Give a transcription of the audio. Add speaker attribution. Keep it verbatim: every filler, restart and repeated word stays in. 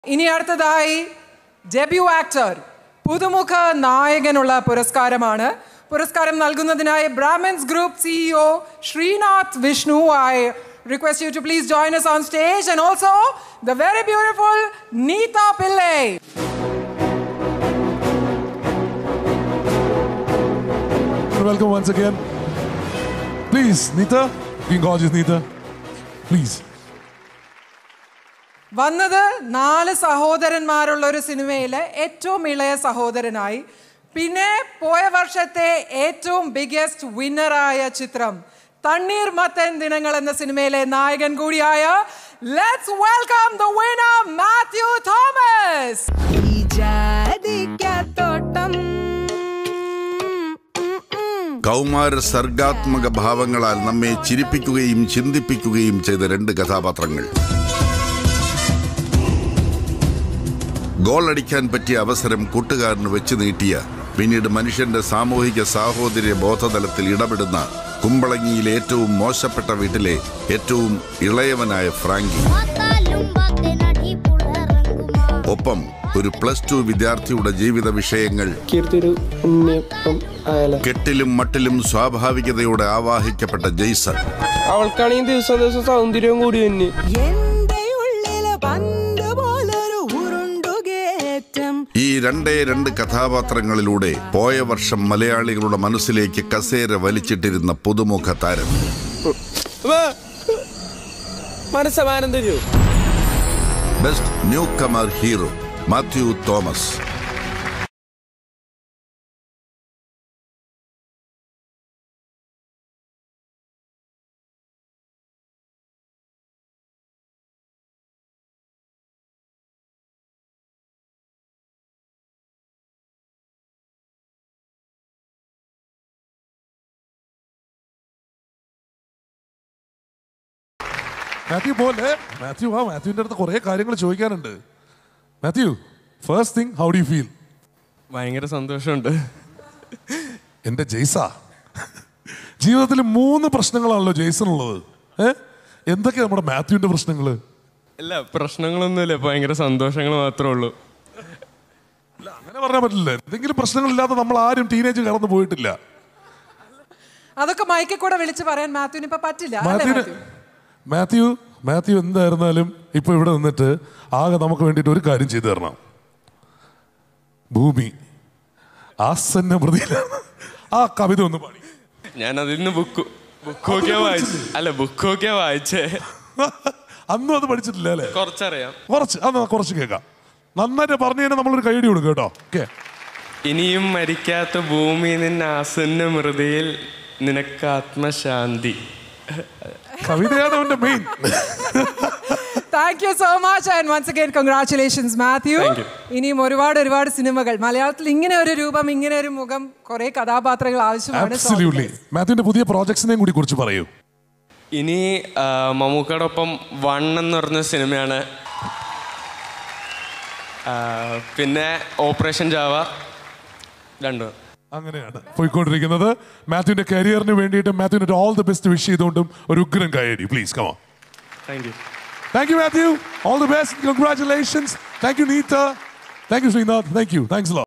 Speaker 1: ഇനി അടുത്തതായി debut actor പുതുമുഖ നായകനുള്ള പുരസ്കാരമാണ്. പുരസ്കാരം നൽകുന്നതിനായി Brahmins group CEO Sreenath Vishnu I request you to please join us on stage, and also the very beautiful Neeta Pillai.
Speaker 2: Welcome once again. Please, Neeta, being gorgeous, Neeta. Please.
Speaker 1: വന്നത് നാല് സഹോദരന്മാരുള്ള ഒരു സിനിമയിലെ ഏറ്റവും ഇളയ സഹോദരനായി, പിന്നെ പോയ വർഷത്തെ ഏറ്റവും ബിഗസ്റ്റ് വിന്നറായ ചിത്രം തണ്ണീർമത്തൻ ദിനങ്ങൾ എന്ന സിനിമയിലെ നായകൻ കൂടിയായ let's welcome the winner Mathew Thomas.
Speaker 3: കൗമാര സർഗാത്മക ഭാവങ്ങളാൽ നമ്മെ ചിരിപ്പിക്കുകയും ചിന്തിപ്പിക്കുകയും ചെയ്ത രണ്ട് കഥാപാത്രങ്ങൾ. ഗോൾ അടിക്കാൻ പറ്റിയ അവസരം കൂട്ടുകാരന് വെച്ച് നീട്ടിയ, പിന്നീട് മനുഷ്യന്റെ സാമൂഹിക സാഹോദര്യ ബോധതലത്തിൽ ഇടപെടുന്ന കുമ്പളങ്ങിയിലെ ഏറ്റവും മോശപ്പെട്ട വീട്ടിലെ ഏറ്റവും ഇളയവനായ ഫ്രാങ്കി. ഒപ്പം ഒരു പ്ലസ് ടു വിദ്യാർത്ഥിയുടെ ജീവിത വിഷയങ്ങൾ കെട്ടിലും മട്ടിലും സ്വാഭാവികതയോടെ ആവാഹിക്കപ്പെട്ട ജെയ്സൺ.
Speaker 4: അവൾക്കാണെങ്കിൽ ദിവസം ദിവസം സൗന്ദര്യം കൂടി തന്നെ.
Speaker 3: ഈ രണ്ടേ രണ്ട് കഥാപാത്രങ്ങളിലൂടെ പോയ വർഷം മലയാളികളുടെ മനസ്സിലേക്ക് കസേര വലിച്ചിട്ടിരുന്ന പുതുമുഖ താരം.
Speaker 4: മനസ്സമാനം തരൂ.
Speaker 3: Best newcomer hero Mathew Thomas.
Speaker 2: Mathew പോലെ മാത്യു ആ മാത്യുവിൻ്റെ അടുത്ത് കുറേ കാര്യങ്ങൾ ചോദിക്കാനുണ്ട്. Mathew, first thing, how do you feel?
Speaker 4: ഭയങ്കര സന്തോഷമുണ്ട്.
Speaker 2: എൻ്റെ ജെയ്സ, ജീവിതത്തിൽ മൂന്ന് പ്രശ്നങ്ങളാണല്ലോ ജെയ്സനുള്ളത്. ഏഹ് എന്തൊക്കെയാണ് നമ്മുടെ മാത്യുവിൻ്റെ പ്രശ്നങ്ങൾ?
Speaker 4: അല്ല, പ്രശ്നങ്ങളൊന്നുമില്ല, ഭയങ്കര സന്തോഷങ്ങൾ മാത്രമേ ഉള്ളൂ.
Speaker 2: അല്ല, അങ്ങനെ പറയാൻ പറ്റില്ല. എന്തെങ്കിലും പ്രശ്നങ്ങളില്ലാതെ നമ്മൾ ആരും ടീനേജ് കടന്നു പോയിട്ടില്ല.
Speaker 1: അതൊക്കെ മൈക്കിൽ കൂടെ വിളിച്ച് പറയാൻ മാത്യുവിന് ഇപ്പൊ പറ്റില്ല.
Speaker 2: മാത്യുവിന് മാത്യു മാത്യു എന്തായിരുന്നാലും ഇപ്പൊ ഇവിടെ നിന്നിട്ട് ആകെ നമുക്ക് വേണ്ടിയിട്ട് ഒരു കാര്യം ചെയ്തു തരണം. ഭൂമി ആസന്ന പ്രതിയിലാണ്. ആ കവിത ഒന്ന് പാടി.
Speaker 4: ഞാൻ അതിൽ നിന്ന് ബുക്ക് ബുക്കൊക്കെ വായിച്ചു. അല്ല, ബുക്കൊക്കെ വായിച്ചേ.
Speaker 2: അന്നും അത് പഠിച്ചിട്ടില്ല അല്ലേ?
Speaker 4: കുറച്ചറിയാം.
Speaker 2: കുറച്ച് അന്ന് കുറച്ച് കേൾക്കാം. നന്നായിട്ട് പറഞ്ഞു കഴിഞ്ഞാൽ നമ്മളൊരു കൈയടി കൊടുക്കും കേട്ടോ. ഓക്കെ.
Speaker 4: ഇനിയും മരിക്കാത്ത ഭൂമി നിന്ന ആസന്ന മൃതിയിൽ നിനക്ക് ആത്മശാന്തി.
Speaker 2: കവിതയാണ് അവന്റെ main.
Speaker 1: Thank you so much and once again congratulations Mathew. ഇനിയും ഒരുപാട് ഒരുപാട് സിനിമകൾ. മലയാളത്തിൽ ഇങ്ങനെ ഒരു രൂപം, ഇങ്ങനെ ഒരു മുഖം, കുറെ കഥാപാത്രങ്ങൾ ആവശ്യമാണ്.
Speaker 2: മാത്യുവിന്റെ പുതിയ പ്രോജക്ട്സിനെയും കൂടി കുറിച്ച് പറയൂ.
Speaker 4: ഇനി മമ്മൂക്കയോടൊപ്പം വൺ എന്ന് പറഞ്ഞ സിനിമയാണ്. പിന്നെ ഓപ്പറേഷൻ ജാവ, രണ്ടും
Speaker 2: അങ്ങനെയാണ് പോയിക്കൊണ്ടിരിക്കുന്നത്. മാത്യുവിന്റെ കരിയറിന് വേണ്ടിയിട്ട് മാത്യുവിന്റെ ഓൾ ദി ബെസ്റ്റ് വിഷ് ചെയ്തുകൊണ്ടും ഒരു ഉഗ്രൻ കൈയടി please. Come on.
Speaker 4: Thank you.
Speaker 2: Thank you Mathew. All the best. Congratulations. Thank you Neetha. Thank you Sreenath. Thank you. Thanks a lot.